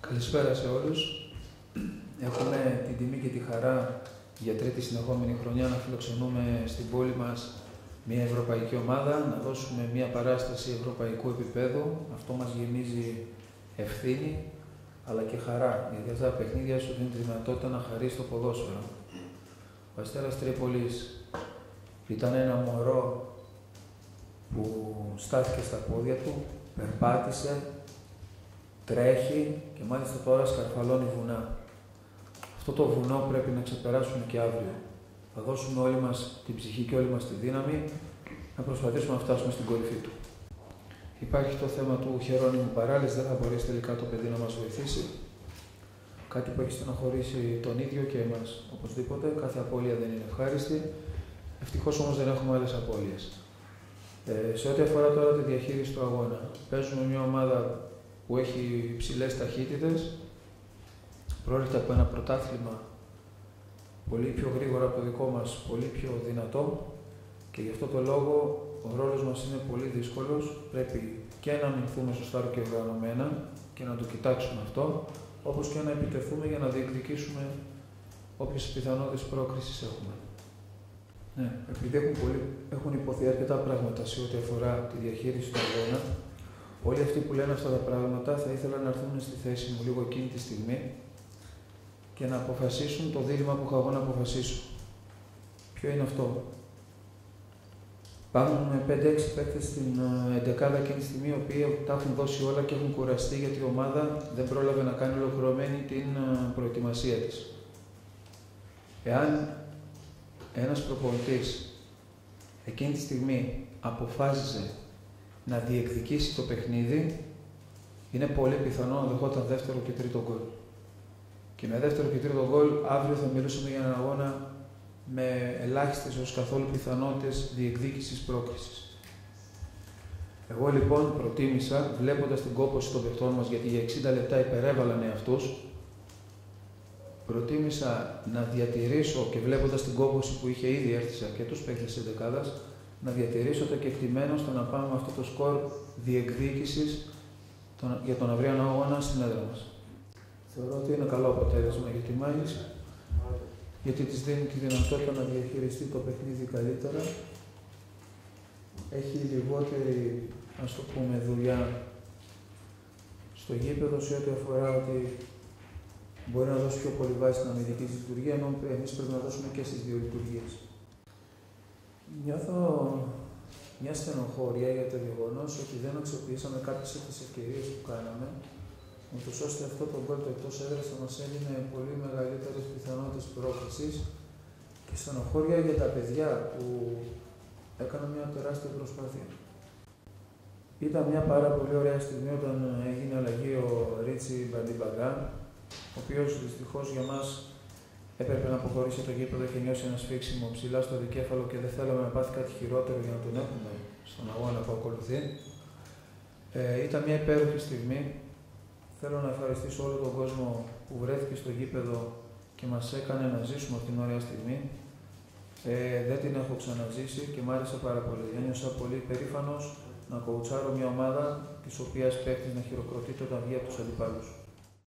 Καλησπέρα σε όλους. Έχουμε την τιμή και τη χαρά για τρίτη συνεχόμενη χρονιά να φιλοξενούμε στην πόλη μας μια ευρωπαϊκή ομάδα, να δώσουμε μια παράσταση ευρωπαϊκού επίπεδου. Αυτό μας γεμίζει ευθύνη, αλλά και χαρά, γιατί αυτά τα παιχνίδια σου δίνουν τη δυνατότητα να χαρείς το ποδόσφαιρο. Ο Αστέρας Τρίπολης ήταν ένα μωρό που στάθηκε στα πόδια του, περπάτησε, τρέχει και μάλιστα τώρα σκαρφαλώνει βουνά. Αυτό το βουνό πρέπει να ξεπεράσουμε και αύριο. Θα δώσουμε όλοι μας την ψυχή και όλη μας τη δύναμη να προσπαθήσουμε να φτάσουμε στην κορυφή του. Υπάρχει το θέμα του Χερόνιμου Παράλης, δεν θα μπορέσει τελικά το παιδί να μας βοηθήσει. Κάτι που έχει στεναχωρήσει τον ίδιο και εμάς. Οπωσδήποτε, κάθε απώλεια δεν είναι ευχάριστη. Ευτυχώς όμως δεν έχουμε άλλες απώλειες. Σε ό,τι αφορά τώρα τη διαχείριση του αγώνα, παίζουμε μια ομάδα που έχει υψηλές ταχύτητες, προέρχεται από ένα πρωτάθλημα πολύ πιο γρήγορα από το δικό μας, πολύ πιο δυνατό και γι' αυτό το λόγο ο ρόλος μας είναι πολύ δύσκολος. Πρέπει και να αμυνθούμε σωστά και οργανωμένα και να το κοιτάξουμε αυτό, όπως και να επιτεθούμε για να διεκδικήσουμε όποιες πιθανότητες πρόκρισης έχουμε. Ναι, επειδή έχουν υποθεί αρκετά πράγματα σε ό,τι αφορά τη διαχείριση του αγώνα, όλοι αυτοί που λένε αυτά τα πράγματα θα ήθελαν να έρθουν στη θέση μου λίγο εκείνη τη στιγμή και να αποφασίσουν το δίλημμα που έχω εγώ να αποφασίσω. Ποιο είναι αυτό? Πάμε με 5-6 παίκτες στην 11η εκείνη τη στιγμή, οι οποίοι τα έχουν δώσει όλα και έχουν κουραστεί γιατί η ομάδα δεν πρόλαβε να κάνει ολοκληρωμένη την προετοιμασία της. Εάν ένας προπονητής εκείνη τη στιγμή αποφάσιζε να διεκδικήσει το παιχνίδι, είναι πολύ πιθανό να δεχόταν δεύτερο και τρίτο γκολ. Και με δεύτερο και τρίτο γκολ αύριο θα μιλούσαμε για έναν αγώνα με ελάχιστες ως καθόλου πιθανότητες διεκδίκησης πρόκρισης. Εγώ λοιπόν προτίμησα, βλέποντας την κόπωση των παιχτών μας, γιατί για 60 λεπτά υπερέβαλαν εαυτούς, προτίμησα να διατηρήσω και βλέποντας την κόπωση που είχε ήδη έρθει σε αρκετούς παίκτες της εντεκάδας, να διατηρήσω το κεκτημένο στο να πάμε με αυτό το σκορ διεκδίκησης για τον αυριανό αγώνα στην έδρα μας. Θεωρώ ότι είναι καλό αποτέλεσμα για τη Μάγης, γιατί της δίνει τη δυνατότητα να διαχειριστεί το παιχνίδι καλύτερα. Έχει λιγότερη, ας το πούμε, δουλειά στο γήπεδο σε ό,τι αφορά ότι μπορεί να δώσει πιο πολύ βάση στην αμυντική της λειτουργία, ενώ εμείς πρέπει να δώσουμε και στις δύο λειτουργίες. Νιώθω μια στενοχώρια για το γεγονός ότι δεν αξιοποιήσαμε κάποιες από τις ευκαιρίες που κάναμε, ούτως ώστε αυτό το γκολ εκτός έδρας θα μας έδινε πολύ μεγαλύτερες πιθανότητες πρόκρισης, και στενοχώρια για τα παιδιά που έκαναν μια τεράστια προσπάθεια. Ήταν μια πάρα πολύ ωραία στιγμή όταν έγινε αλλαγή ο Ρίτσι Μπαντιμπαγκά, ο οποίος δυστυχώς για μας έπρεπε να αποχωρήσει το γήπεδο, είχε νιώσει ένα σφίξιμο ψηλά στο δικέφαλο και δεν θέλαμε να πάθει κάτι χειρότερο για να τον έχουμε στον αγώνα που ακολουθεί. Ήταν μια υπέροχη στιγμή. Θέλω να ευχαριστήσω όλο τον κόσμο που βρέθηκε στο γήπεδο και μας έκανε να ζήσουμε αυτήν την ωραία στιγμή. Δεν την έχω ξαναζήσει και μ' άρεσε πάρα πολύ. Ένιωσα πολύ περήφανος να κοουτσάρω μια ομάδα της οποίας παίκτης να χειροκροτείται όταν βγει από τους αντιπάλους.